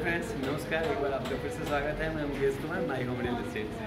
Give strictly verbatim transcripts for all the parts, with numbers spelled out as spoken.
Friends, नमस्कार। एक बार आपका फिर से स्वागत है। मैं Mukesh Kumar, my home real estate से।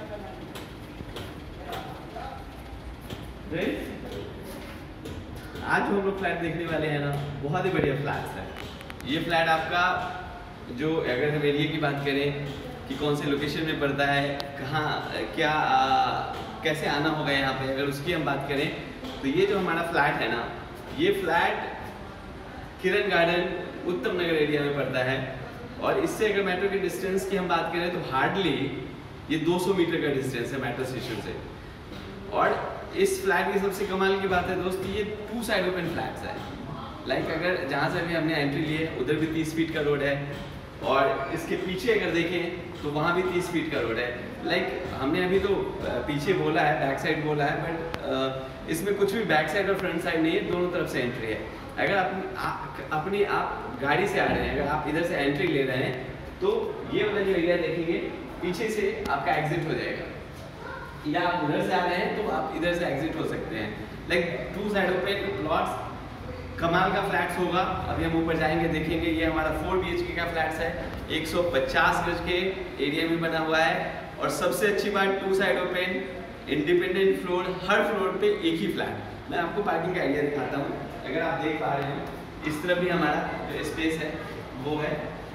आज जो हम लोग फ्लैट देखने वाले हैं ना, बहुत ही बढ़िया फ्लैट्स है। ये फ्लैट आपका जो अगर हम एरिया की बात करें कि कौन से लोकेशन में पड़ता है, कहाँ क्या आ, कैसे आना होगा यहाँ पे, अगर उसकी हम बात करें तो ये जो हमारा फ्लैट है ना, ये फ्लैट किरण गार्डन उत्तम नगर एरिया में पड़ता है। और इससे अगर मेट्रो के डिस्टेंस की हम बात करें तो हार्डली ये दो सौ मीटर का डिस्टेंस है मेट्रो स्टेशन से। और इस फ्लैट की सबसे कमाल की बात है दोस्त, ये टू साइड ओपन फ्लैट्स है। लाइक अगर जहाँ से भी हमने एंट्री ली है उधर भी तीस फीट का रोड है, और इसके पीछे अगर देखें तो वहाँ भी तीस फीट का रोड है। लाइक हमने अभी तो पीछे बोला है, बैक साइड बोला है, बट इसमें कुछ भी बैक साइड और फ्रंट साइड नहीं है, दोनों तरफ से एंट्री है। अगर आप अपनी आप गाड़ी से आ रहे हैं, अगर आप इधर से एंट्री ले रहे हैं तो ये वाला जो एरिया देखेंगे पीछे से आपका एग्जिट हो जाएगा, या आप उधर से आ रहे हैं तो आप इधर से एग्जिट हो सकते हैं। Like two side open plots, कमाल का फ्लैट्स होगा। अभी हम ऊपर जाएंगे देखेंगे। ये हमारा फोर बी एच के का फ्लैट्स है, एक सौ पचास गज के एरिया में बना हुआ है। और सबसे अच्छी बात, two side open, independent floor, हर फ्लोर पे एक ही फ्लैट। मैं आपको पार्किंग का आइडिया दिखाता हूँ। अगर आप देख पा रहे हैं इस तरफ भी हमारा जो स्पेस है वो है,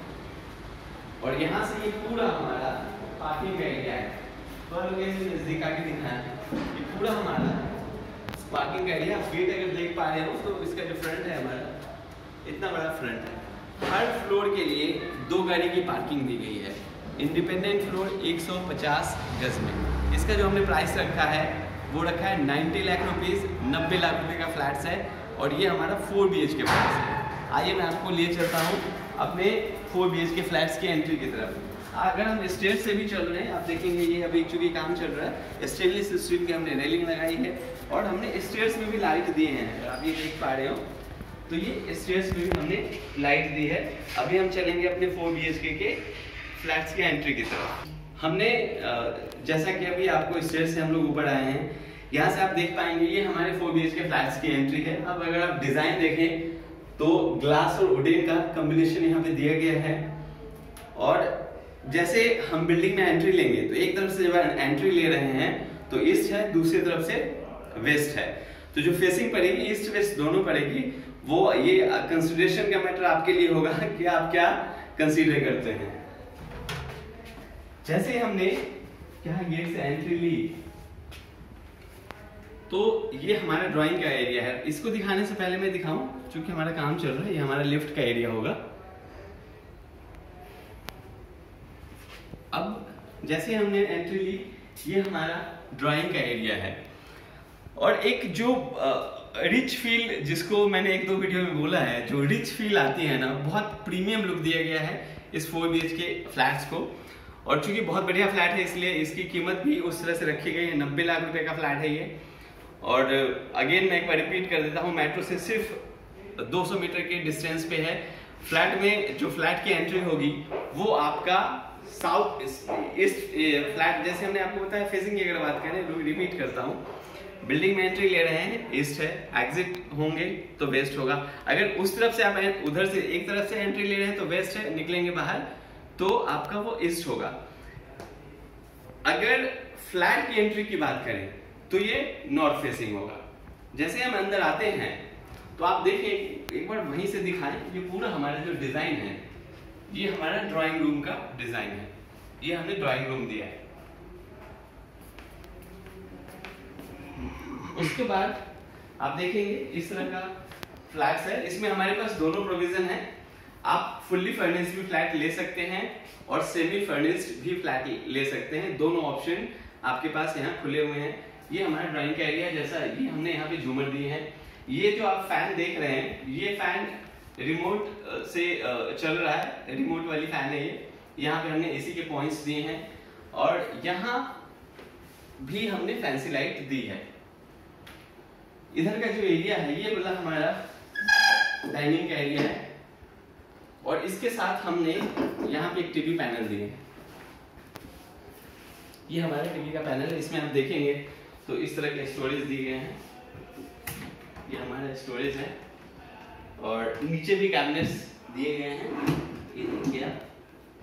और यहाँ से ये पूरा हमारा पार्किंग का एरिया है। तो नजदीक आके दिखाएं, ये पूरा हमारा पार्किंग का एरिया। गेट अगर देख पा रहे हो तो इसका जो फ्रंट है हमारा, इतना बड़ा फ्रंट है। हर फ्लोर के लिए दो गाड़ी की पार्किंग दी गई है। इंडिपेंडेंट फ्लोर एक सौ पचास गज में। इसका जो हमने प्राइस रखा है वो रखा है नब्बे लाख रुपीस, नब्बे लाख रुपए का फ्लैट्स है। और ये हमारा four B H K flats है। आइए मैं आपको ले चलता हूँ अपने four B H K flats की एंट्री की तरफ। अगर हम स्टेयर से भी चल रहे हैं, आप देखेंगे ये अभी चूंकि काम चल रहा है, स्टेनलेस स्टील की हमने रेलिंग लगाई है, और हमने स्टेयर्स में भी लाइट दिए हैं। अगर आप ये देख पा रहे हो तो ये स्टेयर्स में भी हमने लाइट दी है। अभी हम चलेंगे अपने फोर बी एच के के फ्लैट्स की एंट्री की तरफ। हमने जैसा कि अभी आपको स्टेयर से हम लोग ऊपर आए हैं, यहाँ से आप देख पाएंगे ये हमारे four B H K flats की एंट्री है। अब अगर आप डिजाइन देखें तो ग्लास और वुडन का कॉम्बिनेशन यहाँ पे दिया गया है। और जैसे हम बिल्डिंग में एंट्री लेंगे तो एक तरफ से जब एंट्री ले रहे हैं तो ईस्ट है, दूसरी तरफ से वेस्ट है। तो जो फेसिंग पड़ेगी ईस्ट वेस्ट दोनों पड़ेगी, वो ये कंसिडरेशन का मैटर आपके लिए होगा कि आप क्या कंसीडर करते हैं। जैसे हमने यहाँ गेट से एंट्री ली तो ये हमारा ड्राइंग का एरिया है। इसको दिखाने से पहले मैं दिखाऊं, क्योंकि हमारा काम चल रहा है, ये हमारा लिफ्ट का एरिया होगा। अब जैसे हमने एंट्री ली, ये हमारा ड्राइंग का एरिया है। और एक जो रिच फील, जिसको मैंने एक दो वीडियो में बोला है, जो रिच फील आती है ना, बहुत प्रीमियम लुक दिया गया है इस four B H K flats को। और चूंकि बहुत बढ़िया फ्लैट है इसलिए इसकी कीमत भी उस तरह से रखी गई है। नब्बे लाख रुपए का फ्लैट है ये। और अगेन मैं एक बार रिपीट कर देता हूँ, मेट्रो से सिर्फ दो सौ मीटर के डिस्टेंस पे है। फ्लैट में जो फ्लैट की एंट्री होगी वो आपका साउथ ईस्ट फ्लैट, जैसे हमने आपको बताया फेसिंग की अगर बात करें, रिपीट करता हूँ, बिल्डिंग में एंट्री ले रहे हैं ईस्ट है, एग्जिट होंगे तो वेस्ट होगा। अगर उस तरफ से आप उधर से एक तरफ से एंट्री ले रहे हैं तो वेस्ट है, निकलेंगे बाहर तो आपका वो ईस्ट होगा। अगर फ्लैट की एंट्री की बात करें तो ये नॉर्थ फेसिंग होगा। जैसे हम अंदर आते हैं तो आप देखिए, एक बार वहीं से दिखाएं, ये पूरा हमारा जो डिजाइन है ये हमारा ड्राइंग रूम का डिजाइन है। ये हमने ड्राइंग रूम दिया है। उसके बाद आप देखेंगे इस तरह का फ्लैट्स है। इसमें हमारे पास दोनों प्रोविजन है। आप फुल्ली फर्निश्ड भी फ्लैट ले सकते हैं और सेमी फर्निश्ड भी फ्लैट ले सकते हैं। दोनों ऑप्शन आपके पास यहाँ खुले हुए हैं। ये हमारा ड्राइंग का एरिया, जैसा ये हमने यहाँ पे झूमर दिए हैं। ये जो आप फैन देख रहे हैं, ये फैन रिमोट से चल रहा है, रिमोट वाली फैन है ये। यहाँ पे हमने एसी के पॉइंट्स दिए हैं, और यहाँ भी हमने फैंसी लाइट दी है। इधर का जो एरिया है ये वाला हमारा डाइनिंग का एरिया है, और इसके साथ हमने यहाँ पे एक टीवी पैनल दिए हैं। ये हमारा टीवी का पैनल है। इसमें आप देखेंगे तो इस तरह के स्टोरेज दिए गए हैं। ये हमारा स्टोरेज है, और नीचे भी कैबिनेट्स दिए गए हैं। ये देखिए आप,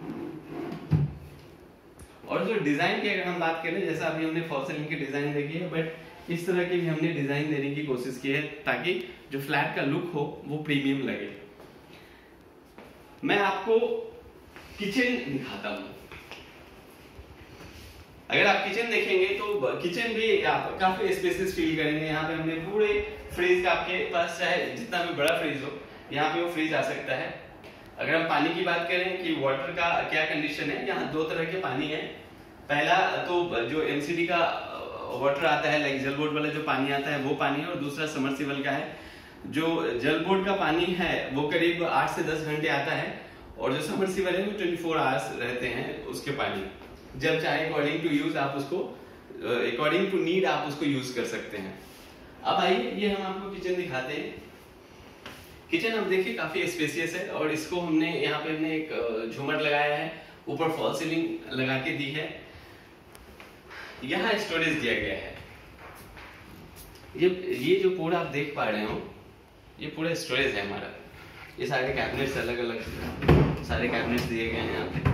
जो डिजाइन की अगर हम बात करें, जैसा अभी हमने फॉल सीलिंग की डिजाइन देखी है, बट इस तरह की भी हमने डिजाइन देने की कोशिश की है ताकि जो फ्लैट का लुक हो वो प्रीमियम लगे। मैं आपको किचन दिखाता हूँ। अगर आप किचन देखेंगे तो किचन भी आप काफी स्पेसियस फील करेंगे। यहाँ पे हमने पूरे फ्रिज का, आपके पास चाहे जितना भी बड़ा फ्रिज हो यहाँ पे वो फ्रिज आ सकता है। अगर हम पानी की बात करें कि वाटर का क्या कंडीशन है, यहाँ दो तरह के पानी है। पहला तो जो एमसीडी का वाटर आता है, लाइक जल बोर्ड वाला जो पानी आता है वो पानी है, और दूसरा समरसीबल का है। जो जल बोर्ड का पानी है वो करीब आठ से दस घंटे आता है, और जो समरसीबल है वो चौबीस आवर्स रहते हैं उसके पानी। जब चाहे अकॉर्डिंग टू यूज आप उसको, अकॉर्डिंग टू नीड आप उसको यूज कर सकते हैं। अब आइए ये हम आपको किचन दिखाते हैं। किचन आप देखिए काफी स्पेसियस है, और इसको हमने यहाँ पे हमने एक झूमर लगाया है, ऊपर फॉल सीलिंग लगा के दी है। यहाँ स्टोरेज दिया गया है। ये ये जो पूरा आप देख पा रहे हो ये पूरा स्टोरेज है हमारा। ये सारे कैबिनेट्स अलग अलग सारे कैबिनेट्स दिए गए हैं यहाँ पे।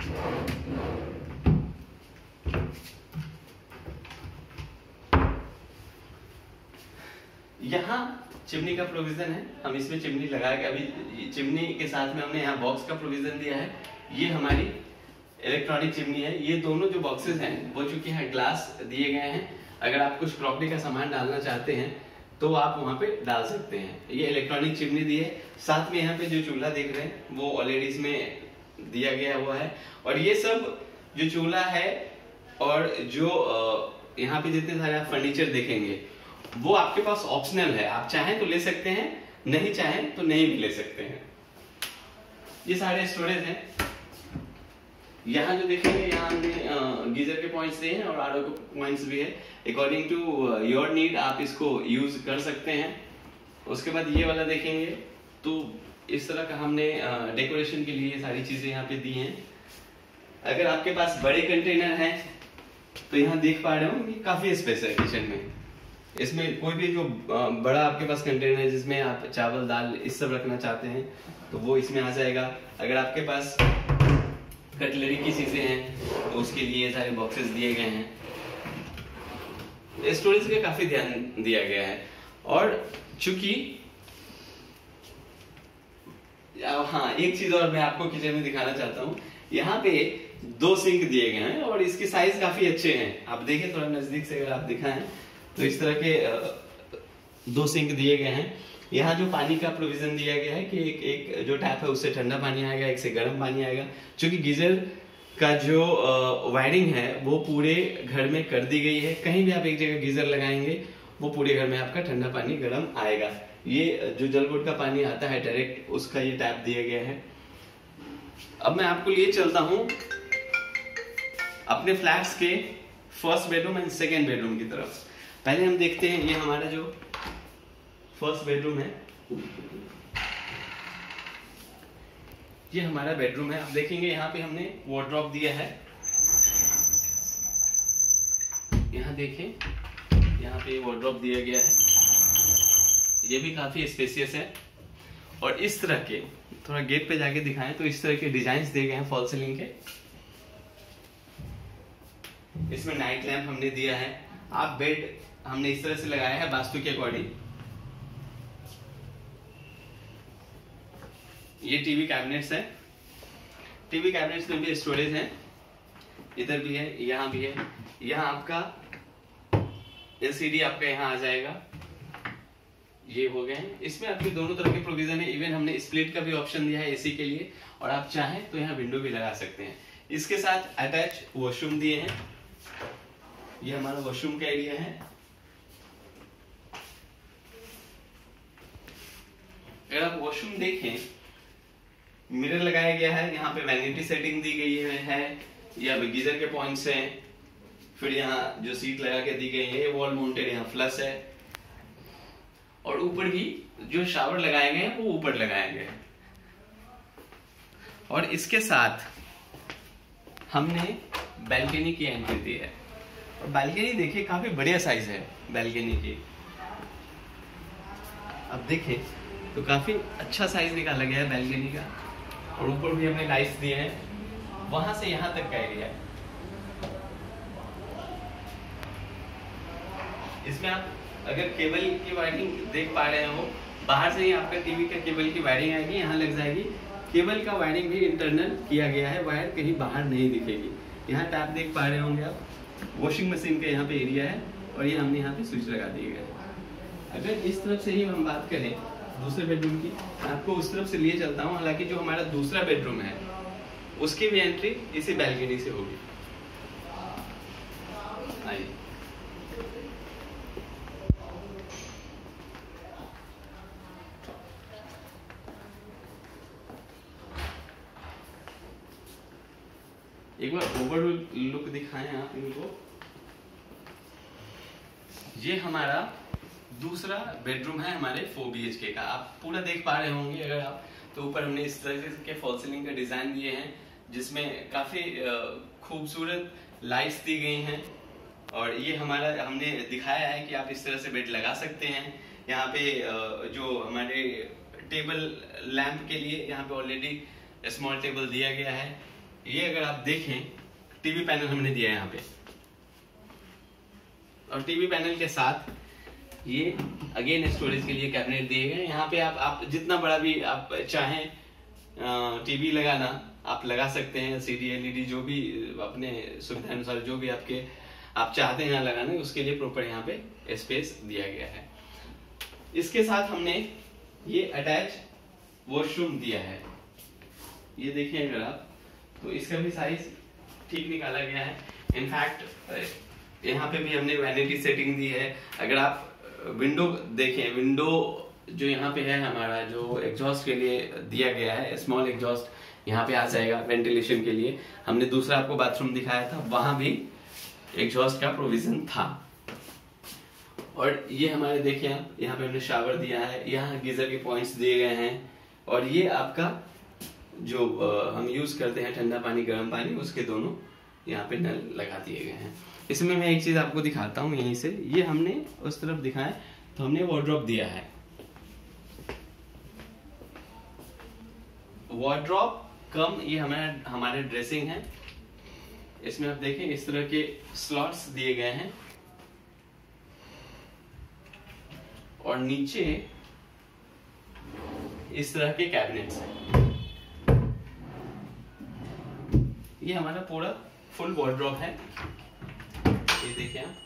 यहाँ चिमनी का प्रोविजन है, हम इसमें चिमनी लगा के, अभी चिमनी के साथ में हमने यहाँ बॉक्स का प्रोविजन दिया है। ये हमारी इलेक्ट्रॉनिक चिमनी है। ये दोनों जो बॉक्सेस हैं वो चूंकि यहाँ ग्लास दिए गए हैं, अगर आप कुछ क्रॉकरी का सामान डालना चाहते हैं तो आप वहां पे डाल सकते हैं। ये इलेक्ट्रॉनिक चिमनी दी है। साथ में यहाँ पे जो चूल्हा देख रहे हैं वो ऑलरेडी इसमें दिया गया हुआ है। और ये सब जो चूल्हा है और जो यहाँ पे जितने सारे आप फर्नीचर देखेंगे वो आपके पास ऑप्शनल है। आप चाहें तो ले सकते हैं, नहीं चाहें तो नहीं भी ले सकते हैं। ये सारे स्टोरेज हैं। यहाँ जो देखेंगे यहाँ हमने गीजर के पॉइंट्स दिए हैं और आरओ के पॉइंट्स भी है। अकॉर्डिंग टू योर नीड आप इसको यूज कर सकते हैं। उसके बाद ये वाला देखेंगे तो इस तरह का हमने डेकोरेशन के लिए सारी चीजें यहाँ पे दी हैं। अगर आपके पास बड़े कंटेनर हैं तो यहाँ देख पा रहे हो काफी स्पेस है किचन में। इसमें कोई भी जो बड़ा आपके पास कंटेनर है जिसमें आप चावल दाल इस सब रखना चाहते हैं तो वो इसमें आ जाएगा। अगर आपके पास कटलरी की चीजें हैं तो उसके लिए सारे बॉक्सेस दिए गए हैं। स्टोरेज का काफी ध्यान दिया गया है। और चूंकि हाँ एक चीज और मैं आपको किचन में दिखाना चाहता हूँ। यहाँ पे दो सिंक दिए गए हैं और इसके साइज काफी अच्छे हैं। आप देखें थोड़ा नजदीक से अगर आप दिखाएं तो इस तरह के दो सिंक दिए गए हैं। यहाँ जो पानी का प्रोविजन दिया गया है कि एक, एक जो टैप है उससे ठंडा पानी आएगा, एक से गर्म पानी आएगा। क्योंकि गीजर का जो वायरिंग है वो पूरे घर में कर दी गई है। कहीं भी आप एक जगह गीजर लगाएंगे वो पूरे घर में आपका ठंडा पानी गर्म आएगा। ये जो जल बोर्ड का पानी आता है डायरेक्ट, उसका ये टैप दिया गया है। अब मैं आपको लिए चलता हूं अपने फ्लैट्स के first bedroom and second bedroom की तरफ। पहले हम देखते हैं ये हमारा जो फर्स्ट बेडरूम है, ये हमारा बेडरूम है। आप देखेंगे यहाँ पे हमने वार्डरोब दिया है। यहाँ देखें यहाँ पे वार्डरोब दिया गया है। ये भी काफी स्पेसियस है। और इस तरह के थोड़ा गेट पे जाके दिखाएं तो इस तरह के डिजाइन दिए गए हैं फॉल सीलिंग के। इसमें नाइट लैंप हमने दिया है। आप बेड हमने इस तरह से लगाया है वास्तु के अकॉर्डिंग। ये टीवी कैबिनेट्स है। टीवी कैबिनेट्स में भी स्टोरेज है। इधर भी है, यहाँ भी है। यहाँ आपका एलसीडी आपका यहाँ आ जाएगा। ये हो गए हैं। इसमें आपके दोनों तरह के प्रोविजन है। इवन हमने स्प्लिट का भी ऑप्शन दिया है एसी के लिए, और आप चाहें तो यहाँ विंडो भी लगा सकते हैं। इसके साथ अटैच वॉशरूम दिए हैं। ये हमारा वॉशरूम का एरिया है। अगर आप वॉशरूम देखें, मिरर लगाया गया है। यहाँ पे वैनिटी सेटिंग दी गई है। ये गीजर के पॉइंट्स हैं। फिर यहाँ जो सीट लगा के दी गई है, वॉल माउंटेड यहाँ फ्लश है। और ऊपर भी जो शावर लगाए गए हैं वो ऊपर लगाए गए हैं। और इसके साथ हमने बैल्कनी की एंट्री दी है। और बैल्कनी देखिए काफी बढ़िया साइज है बैल्कनी की। अब देखें तो काफी अच्छा साइज निकाला गया है बैल्कनी का। और ऊपर भी हमने लाइट्स दिए हैं। वहां से यहाँ तक का एरिया है। इसमें आप अगर केबल की वायरिंग देख पा रहे हो, बाहर से ही आपका टीवी का केबल की वायरिंग आएगी, यहाँ लग जाएगी। केबल का वायरिंग भी इंटरनल किया गया है, वायर कहीं बाहर नहीं दिखेगी। यहाँ टैप देख पा रहे होंगे आप, वॉशिंग मशीन का यहाँ पे एरिया है और ये हमने यहाँ पे स्विच लगा दिए गए। अगर इस तरफ से ही हम बात करें दूसरे बेडरूम की, आपको उस तरफ से लिए चलता हूँ। हालांकि जो हमारा दूसरा बेडरूम है उसकी भी एंट्री इसी बैल्कनी से होगी। आइए, एक बार ओवरऑल लुक दिखाएं आप इनको। ये हमारा दूसरा बेडरूम है हमारे फोर बी एच के का। आप पूरा देख पा रहे होंगे अगर आप, तो ऊपर हमने इस तरह के फॉल सीलिंग का डिजाइन दिए हैं जिसमें काफी खूबसूरत लाइट्स दी गई हैं। और ये हमारा हमने दिखाया है कि आप इस तरह से बेड लगा सकते हैं। यहाँ पे जो हमारे टेबल लैंप के लिए यहाँ पे ऑलरेडी स्मॉल टेबल दिया गया है। ये अगर आप देखें, टीवी पैनल हमने दिया है यहाँ पे, और टीवी पैनल के साथ ये अगेन स्टोरेज के लिए कैबिनेट दिए गए। यहाँ पे आप आप जितना बड़ा भी आप चाहें टीवी लगाना आप लगा सकते हैं। एलसीडी एलईडी जो भी अपने सुविधा अनुसार जो भी आपके आप चाहते हैं यहाँ लगाना, उसके लिए प्रॉपर यहाँ पे स्पेस दिया गया है। इसके साथ हमने ये अटैच वॉशरूम दिया है। ये देखिए अगर आप, तो इसका भी साइज ठीक निकाला गया है। इनफैक्ट यहाँ पे भी हमने वैनिटी सेटिंग दी है। अगर आप विंडो देखें, विंडो जो यहाँ पे है हमारा, जो एग्जॉस्ट के लिए दिया गया है, स्मॉल एग्जॉस्ट यहाँ पे आ जाएगा वेंटिलेशन के लिए। हमने दूसरा आपको बाथरूम दिखाया था, वहां भी एग्जॉस्ट का प्रोविजन था। और ये हमारे देखिए आप, यहाँ पे हमने शावर दिया है, यहाँ गीजर के पॉइंट्स दिए गए हैं। और ये आपका जो आ, हम यूज करते हैं ठंडा पानी गर्म पानी, उसके दोनों यहाँ पे नल लगा दिए गए हैं। इसमें मैं एक चीज आपको दिखाता हूँ यहीं से, ये हमने उस तरफ दिखाया तो हमने वार्डरोब दिया है। वार्डरोब कम ये हमारे हमारे ड्रेसिंग है। इसमें आप देखें इस तरह के स्लॉट्स दिए गए हैं और नीचे इस तरह के कैबिनेट्स हैं। ये हमारा पूरा फुल वार्डरोब है, ये देखिए आप।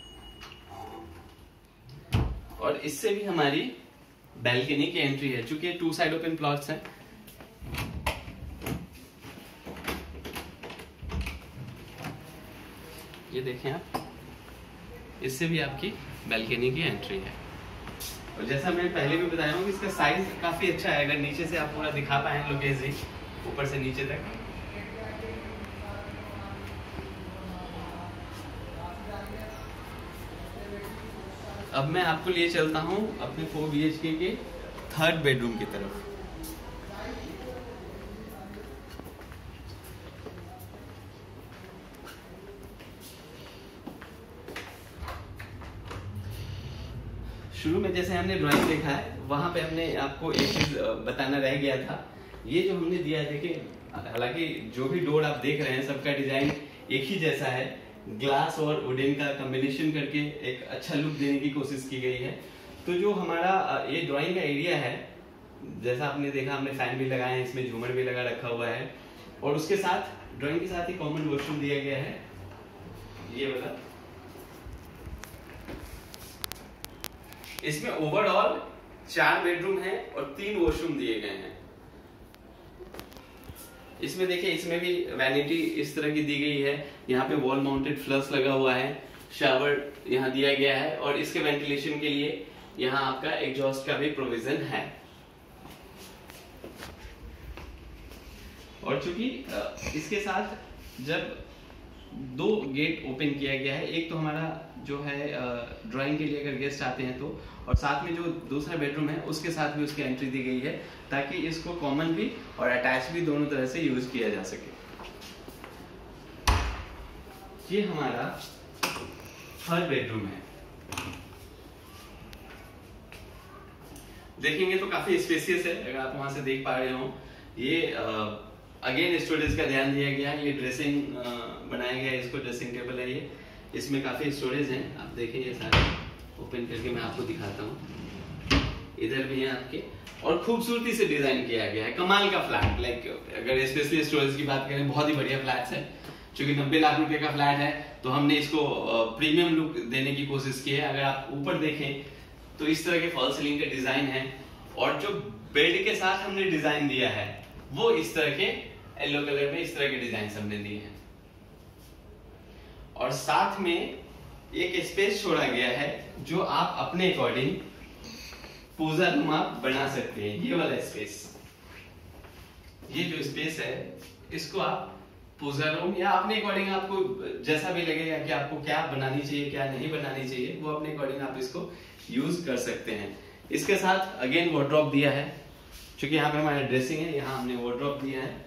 और इससे भी हमारी बैल्कनी की एंट्री है, चूंकि टू साइड ओपन प्लॉट्स हैं। ये देखें आप, इससे भी आपकी बैल्कनी की एंट्री है। और जैसा मैं पहले भी बताया हूँ कि इसका साइज काफी अच्छा है। अगर नीचे से आप पूरा दिखा पाए लोकेशन, ऊपर से नीचे तक। अब मैं आपको लिए चलता हूँ अपने फोर बी एच के के थर्ड बेडरूम की तरफ। शुरू में जैसे हमने ड्राइंग देखा है, वहां पे हमने आपको एक चीज बताना रह गया था। ये जो हमने दिया है, देखिए, हालांकि जो भी डोर आप देख रहे हैं सबका डिजाइन एक ही जैसा है। ग्लास और वुडन का कॉम्बिनेशन करके एक अच्छा लुक देने की कोशिश की गई है। तो जो हमारा ये ड्राइंग का एरिया है, जैसा आपने देखा, हमने फैन भी लगाए हैं, इसमें झूमर भी लगा रखा हुआ है। और उसके साथ ड्राइंग के साथ ही कॉमन वॉशरूम दिया गया है, ये वाला। इसमें ओवरऑल चार बेडरूम है और तीन वॉशरूम दिए गए हैं। इसमें देखिए, इसमें भी वैनिटी इस तरह की दी गई है। यहाँ पे वॉल माउंटेड फ्लश लगा हुआ है, शावर यहाँ दिया गया है और इसके वेंटिलेशन के लिए यहाँ आपका एग्जॉस्ट का भी प्रोविजन है। और चूंकि इसके साथ जब दो गेट ओपन किया गया है, एक तो हमारा जो है ड्राइंग के लिए अगर गेस्ट आते हैं तो, और साथ में जो दूसरा बेडरूम है उसके साथ भी उसकी एंट्री दी गई है, ताकि इसको कॉमन भी और अटैच भी दोनों तरह से यूज किया जा सके। ये हमारा थर्ड बेडरूम है। देखेंगे तो काफी स्पेसियस है, अगर आप वहां से देख पा रहे हो। ये अगेन स्टोरेज का ध्यान दिया गया है। ये ड्रेसिंग बनाया गया है, इसको ड्रेसिंग टेबल है ये। इसमें काफी स्टोरेज है, आप देखें ये सारे। ओपन करके मैं आपको दिखाता हूँ। इधर भी है आपके, और खूबसूरती से डिजाइन किया गया है, कमाल का फ्लैट। लाइक अगर स्पेशली स्टोरेज की बात करें, बहुत ही बढ़िया फ्लैट है। क्योंकि नब्बे लाख रुपए का फ्लैट है तो हमने इसको प्रीमियम लुक देने की कोशिश की है। अगर आप ऊपर देखें तो इस तरह के फॉल सीलिंग का डिजाइन है, और जो बेड के साथ हमने डिजाइन दिया है वो इस तरह के येलो कलर में इस तरह के डिजाइन हमने दिए हैं। और साथ में एक स्पेस छोड़ा गया है जो आप अपने अकॉर्डिंग पूजा रूम आप बना सकते हैं। ये वाला स्पेस, ये जो स्पेस है इसको आप पूजा रूम या अपने अकॉर्डिंग आपको जैसा भी लगेगा कि आपको क्या बनानी चाहिए क्या नहीं बनानी चाहिए, वो अपने अकॉर्डिंग आप इसको यूज कर सकते हैं। इसके साथ अगेन वार्डरोब दिया है, क्योंकि यहाँ पे हमारा ड्रेसिंग है, यहाँ हमने वार्डरोब दिया है।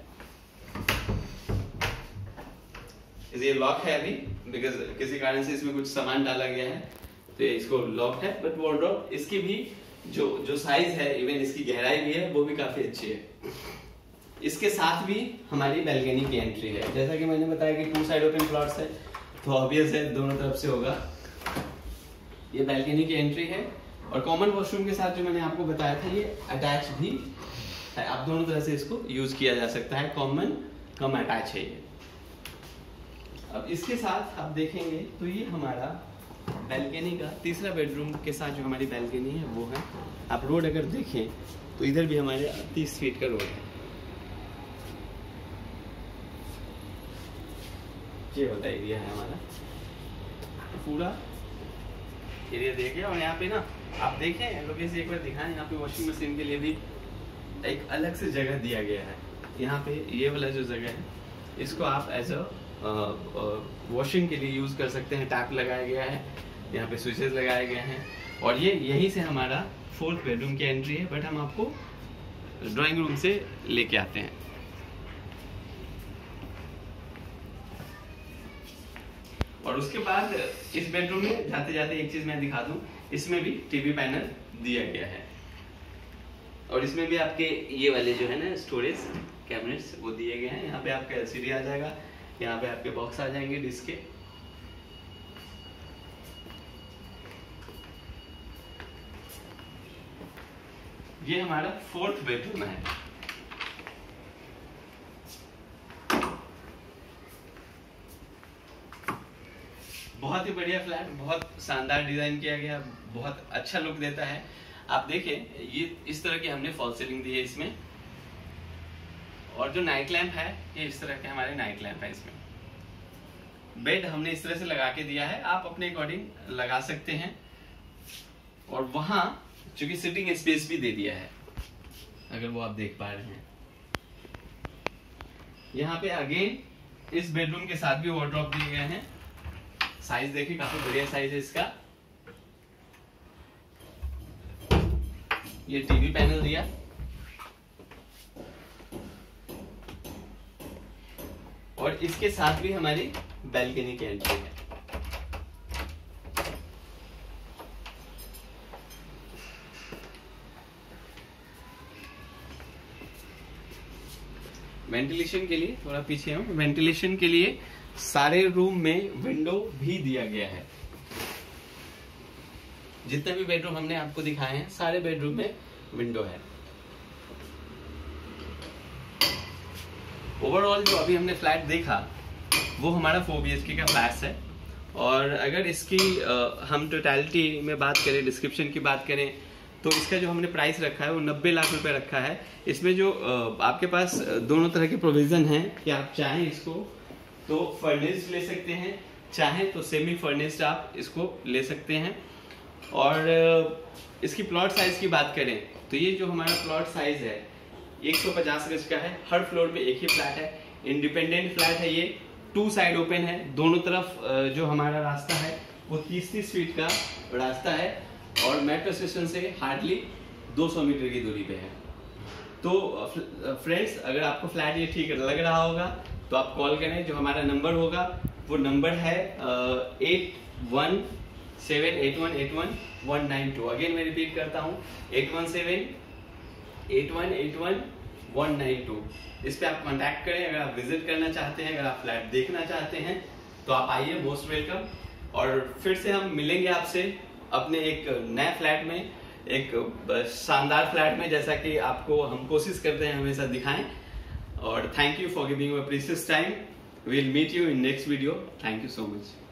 ये लॉक है अभी, बिकॉज किसी कारण से इसमें कुछ सामान डाला गया है तो इसको लॉक है, बट वार्डरोब इसकी भी जो जो साइज है, इवन इसकी गहराई भी है, वो भी काफी अच्छी है। इसके साथ भी हमारी बैल्कनी की एंट्री है। जैसा कि मैंने बताया कि टू साइड ओपन प्लॉट्स है तो ऑब्वियस है दोनों तरफ से होगा। ये बैल्कनी की एंट्री है, और कॉमन वॉशरूम के साथ जो मैंने आपको बताया था ये अटैच भी है। आप दोनों तरह से इसको यूज किया जा सकता है, कॉमन कम अटैच है ये। अब इसके साथ आप देखेंगे तो ये हमारा बैल्कनी का तीसरा बेडरूम के साथ जो हमारी बैल्कनी है वो है। आप रोड अगर देखें तो इधर भी हमारे तीस फीट का रोड है। ये वाला एरिया है हमारा, पूरा एरिया देखिए। और यहाँ पे ना आप देखें लोकेशन एक बार दिखाएं, यहाँ पे वॉशिंग मशीन के लिए भी एक अलग से जगह दिया गया है। यहाँ पे ये वाला जो जगह है इसको आप एज अ वॉशिंग के लिए यूज कर सकते हैं। टैप लगाया गया है, यहाँ पे स्विचेस लगाए गए हैं, और ये यहीं से हमारा फोर्थ बेडरूम की एंट्री है। बट हम आपको ड्राइंग रूम से लेके आते हैं। और उसके बाद इस बेडरूम में जाते जाते एक चीज मैं दिखा दूं, इसमें भी टीवी पैनल दिया गया है, और इसमें भी आपके ये वाले जो है ना स्टोरेज कैबिनेट्स वो दिए गए हैं। यहाँ पे आपका एलसीडी आ जाएगा, यहाँ पे आपके बॉक्स आ जाएंगे डिस्क के। ये हमारा फोर्थ बेडरूम है। बहुत ही बढ़िया फ्लैट, बहुत शानदार डिजाइन किया गया, बहुत अच्छा लुक देता है। आप देखें ये इस तरह की हमने फॉल सीलिंग दी है इसमें, और जो नाइट लैंप है ये इस तरह के हमारे नाइट लैंप है। इसमें बेड हमने इस तरह से लगा के दिया है, आप अपने अकॉर्डिंग लगा सकते हैं। और वहां चूंकि सिटिंग स्पेस भी दे दिया है, अगर वो आप देख पा रहे हैं। यहाँ पे अगेन इस बेडरूम के साथ भी वार्डरोब दिए गए हैं। साइज देखिए काफी बढ़िया साइज है इसका। ये टीवी पैनल दिया, और इसके साथ भी हमारी बैल्कनी की एंट्री है। वेंटिलेशन के लिए थोड़ा पीछे हूं, वेंटिलेशन के लिए सारे रूम में विंडो भी दिया गया है। जितने भी बेडरूम हमने आपको दिखाए हैं सारे बेडरूम में विंडो है। ओवरऑल जो अभी हमने फ्लैट देखा वो हमारा फोर बी एच के का फ्लैट है। और अगर इसकी आ, हम टोटलिटी में बात करें, डिस्क्रिप्शन की बात करें, तो इसका जो हमने प्राइस रखा है वो नब्बे लाख रुपए रखा है। इसमें जो आ, आपके पास दोनों तरह के प्रोविजन हैं कि आप चाहें इसको तो फर्निश्ड ले सकते हैं, चाहें तो सेमी फर्निश्ड आप इसको ले सकते हैं। और इसकी प्लॉट साइज की बात करें तो ये जो हमारा प्लॉट साइज है एक सौ पचास गज का है। हर फ्लोर में एक ही फ्लैट है, इंडिपेंडेंट फ्लैट है। ये टू साइड ओपन है, दोनों तरफ जो हमारा रास्ता है वो तीस तीस फीट का रास्ता है, और मेट्रो स्टेशन से हार्डली दो सौ मीटर की दूरी पे है। तो फ्रेंड्स, अगर आपको फ्लैट ये ठीक लग रहा होगा तो आप कॉल करें। जो हमारा नंबर होगा वो नंबर है eight one seven eight one eight one one nine two. Again मैं रिपीट करता हूँ, eight one seven eight one eight one one nine two. इस पे आप कांटेक्ट करें। अगर आप विजिट करना चाहते हैं, अगर आप फ्लैट देखना चाहते हैं तो आप आइए, मोस्ट वेलकम। और फिर से हम मिलेंगे आपसे अपने एक नए फ्लैट में, एक शानदार फ्लैट में, जैसा कि आपको हम कोशिश करते हैं हमेशा दिखाएं। और thank you for giving your precious time. Will meet you in next video. Thank you so much.